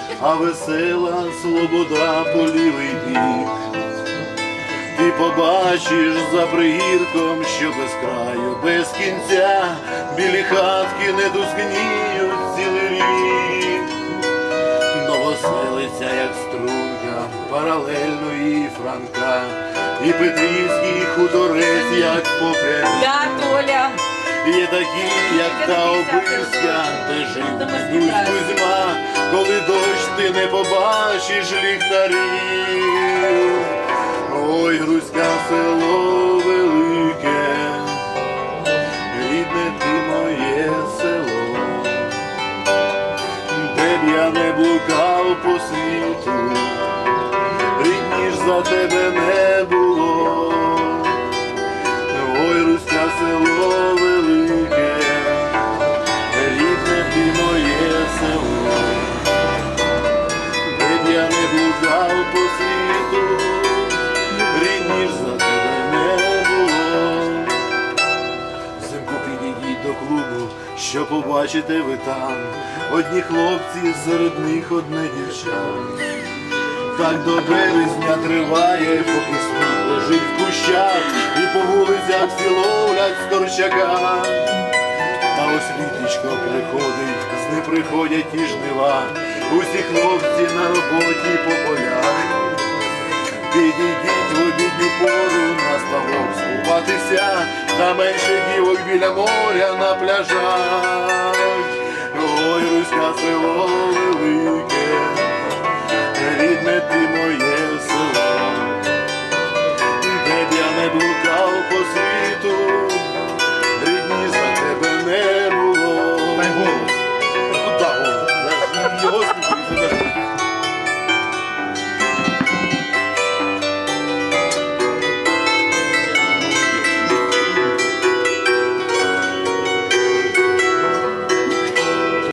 а весела слобода по лівий бік. Ти побачиш за пригірком, що без краю, без кінця, білі хатки не тускніють цілий рік. Новоселиця, як струня, паралельно і Франка, і Петрівський хуторець, як попрямі. Я, Толя. Є такі, як та Обирська, де жив дідусь Кузьма, коли дощ ти не побачиш ліхтарів. Ой, Грузька, село велике, рідне ти моє село, де б я не блукав по світу, рідніш за тебе не було. Ой, Грузька, село велике, рідне ти моє село, де б я не блукав по світу, рідніш за тебе не було. Взимку підійдіть до клубу, що побачите ви там, одні хлопці, серед них одне дівча. Так до березня триває, поки сніг лежить в кущах, і по вулицях всі ловлять скорчака. Та ось літочко приходить, з ним приходять і жнива, усі хлопці на роботі по полях. Підійдіть в обідню пору на ставок скупатися, та менше дівок біля моря на пляжах. Ой, Руська, село велике,